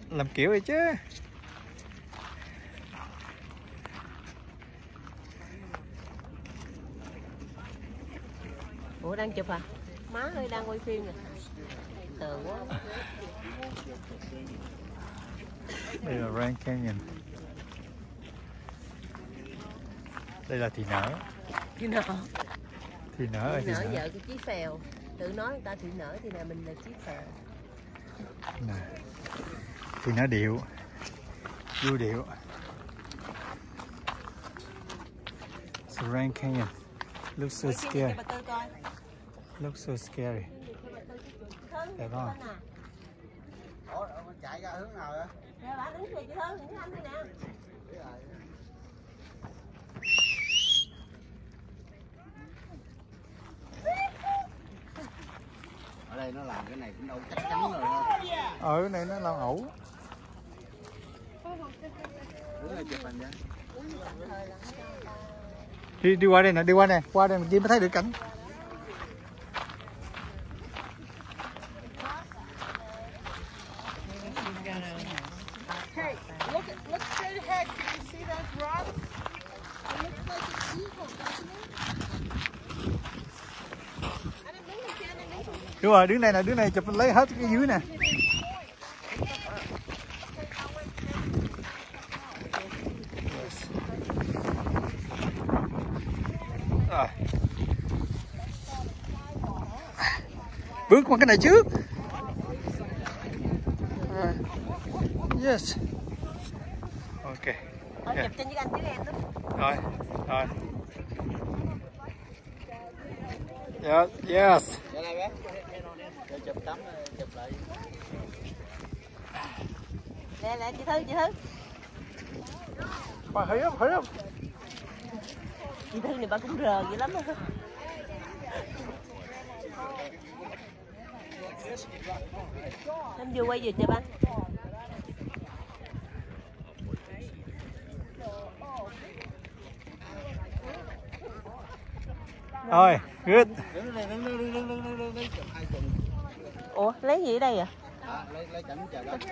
làm kiểu vậy chứ. Ủa đang chụp à? Má ơi đang quay phim nè. Tờ quá. Đây là Grand Canyon. Đây là thị nở. Thị nở. Thị nở ơi, thị nở vợ của Chí Phèo. Tự nói người ta thị nở thì là mình là Chí Phèo. Nè. Thị nở điệu. Du điệu. It's Grand Canyon. Looks so scary. Looks so scary. Đẹp không? Ủa, chạy ra hướng nào vậy? Nè bà đứng kìa chị Thư, đứng anh đây nè. Ở đây nó làm cái này cũng đâu chắc chắn rồi ha. Cái này nó lao ẩu. Đi qua đây nè, đi qua nè, qua đây chị mới thấy được cảnh. Hey, look straight ahead. Can you see those rocks? It looks like an eagle, doesn't it? Đúng rồi, đứng này nè, đứng này chụp lấy hết cái dưới nè. Rồi. Bước qua cái này trước. Yes. Ok. Thôi chụp trên với anh với em đó. Rồi, rồi. Yes, yes. Đây này bé. Để chụp tấm chụp lại. Nè chị Thư, chị Thư. Bà thấy không, thấy không? Chị Thư này bà cũng rờ dữ lắm á. Em vừa quay về chụp anh. Rồi, good. Ủa, lấy gì ở đây à? Lấy cảnh chờ đó.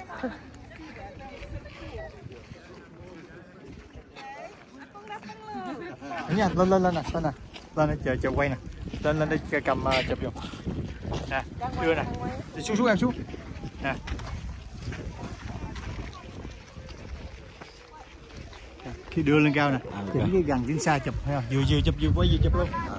Nha, lên nè, lên nè, chờ quay nè, lên đây cầm chụp vô, nè, đưa nè, đi xuống em xuống, nè, khi đưa lên cao nè, thì cái gần chính xa chụp, thấy không? Vừa chụp vừa quay vừa chụp luôn.